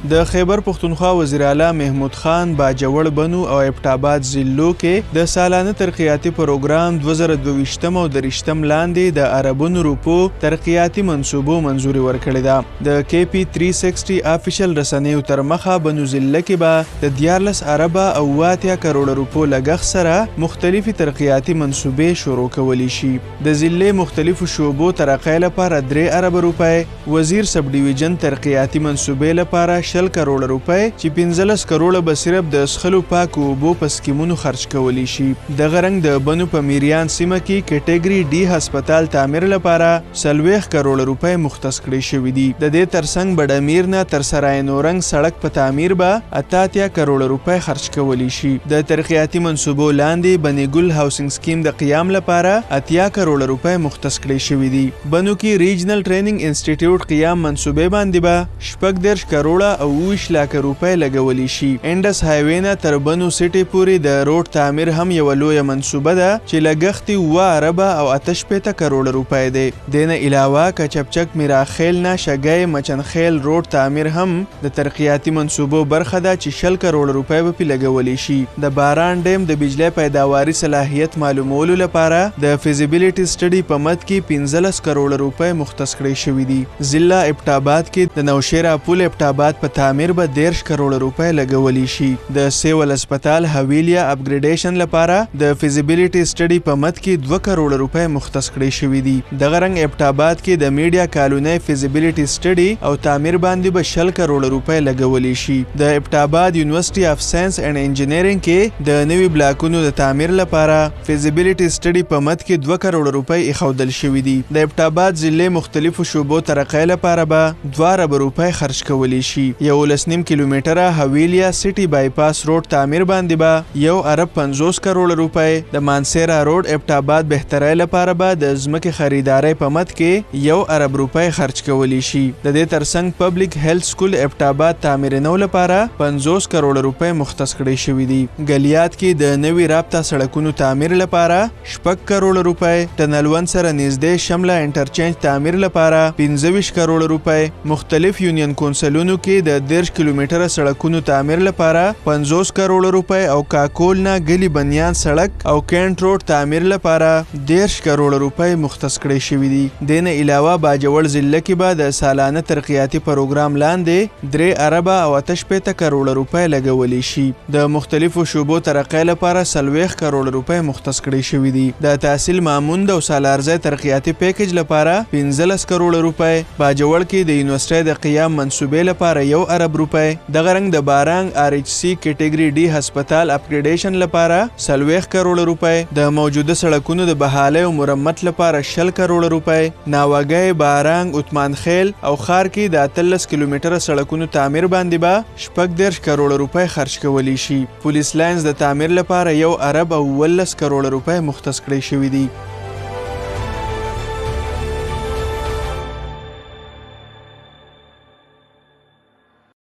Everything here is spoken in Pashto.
د خیبر پختونخوا وزیر اعلی محمود خان باجوړ بنو او ابټاباد ضلعو کې د سالانه ترقیاتي پروګرام 2022 او 23 لاندې د اربونو روپو ترقیاتي منصوبو منظوري ورکړې ده. د KP 360 افیشل رسنیو تر مخه بنو ضلع کې به د 14 اربه او 80 کروڑ روپو لګښت سره مختلفي ترقیاتي منصوبې شروع کولی شي. د ضلع مختلفو شعبو ترقۍ لپاره 3 ارب روپۍ، وزیر سب ډیویژن ترقیاتي منصوبې لپاره 10 کروڑ روپۍ چې 15 کروڑ به صرف د اسخلو پاکو اوبو په سکیمونو خرج کولی شي. دغه رنګ د بنو په میریان سیمه کې کټګري ډي هسپتال تعمیر لپاره 40 کروڑ روپۍ مختص کړي شوي دي. د دې ترڅنګ بډامیر نه تر سرای نورنګ سړک په تعمیر به 88 کروڑ روپۍ خرج کولی شي. د ترقیاتي منصوبو لاندې بنی ګل هاوسنګ سکیم د قیام لپاره 80 کروڑ روپۍ مختص کړي شوي دي. بنو کې ریجنل ټریننګ انسټیټیوټ قیام منصوبې باندې به 14 کروڑ او 20 لک روپۍ لګولی شي. انډس هایوې نه تر بنو سټي پورې د روډ تعمیر هم یو لویه منصوبه ده چې لګښت یې 7 اربه او 88 کروڑ روپۍ دی. دینه علاوه کچپچک میراخیل نه شګی مچنخیل روډ تعمیر هم د ترقیاتي منصوبو برخه ده چې 10 کروڑ روپۍ به پې لګولی شي. د باران ډیم د بجلی پیداواري صلاحیت معلومولو لپاره د فیزیبیلیټي سټډي په مد کې 15 کروڑ روپۍ مختص کړي شوي دي. ضلع ابټاباد کې د نوشیرا پل ابټاباد په تعمیر به 13 کروڑ روپۍ لګولی شي. د سیول هسپتال حویلیا اپګریډیشن لپاره د فیزیبیلیټي سټډي په مد کې 2 کروڑ روپۍ مختص کړي شوي دي. دغه رنګ ابټاباد کې د میډیا کالونی فیزیبیلیټي سټډي او تعمیر باندې به 10 کروڑ روپۍ لګولی شي. د ابټاباد یونیورسيټي اف ساينس اینڈ انجینرینګ کې د نوي بلاکونو د تعمیر لپاره فیزیبیلیټي سټډي په مد کې 2 کروڑ روپۍ ایښودل شوي دي. د ابټاباد ضلع مختلفو شعبو ترقۍ لپاره به 2 ارب روپۍ خرج کولی شي. 11 کیلومتره حویلیا سټي بایپاس روډ تعمیر باندې به 1 ارب 50 کروڑ روپۍ، د مانسیرا روډ ابټاباد بهترۍ لپاره به د ځمکې خریدارۍ په مد کې 1 ارب روپۍ خرج کولی شي. د دې ترڅنګ پبلک هیلث سکول ابټاباد تعمیرنو لپاره 50 کروڑ روپۍ مختص کړي شوي دي. ګلیات کې د نوي رابطه سړکونو تعمیر لپاره 6 کروڑ روپۍ، ټنلون سره نږدې شمله انټرچینج تعمیر لپاره 25 کروڑ روپۍ، مختلف یونین کونسلونو کې د 10 کیلومتره سړکونو تعمیر لپاره 50 کروڑ روپۍ او کاکول نه ګلی بنیان سړک او کینټ روډ تعمیر لپاره 10 کروڑ روپۍ مختص کړي شوي دي. دینه علاوه باجوړ ضلع کې به د سالانه ترقیاتي پروګرام لاندې 3 اربه او 88 کروڑ روپۍ لګولی شي. د مختلفو شعبو ترقۍ لپاره 40 کروڑ روپۍ مختص کړي شوي دي. د تحصیل ماموند او سالارزی ترقیاتي پیکج لپاره 15 کروڑ روپۍ، باجوړ کې د یونیورسيټي د قیام منصوبې لپاره 1 ارب روپۍ، دغه رنګ د بارانګ RH کټګري ډي هسپتال اپګریډیشن لپاره 40 کروڑ روپۍ، د موجوده سړکونو د بحالۍ او مرمت لپاره 10 کروڑ روپۍ، ناوګۍ بارانګ عثمان خیل او خار کې د 13 کیلومتره سړکونو تعمیر باندې به 14 کروڑ روپۍ خرج کولی شي. پولیس لاینز د تعمیر لپاره 1 ارب او 18 کروڑ روپۍ مختص کړي شوي دي.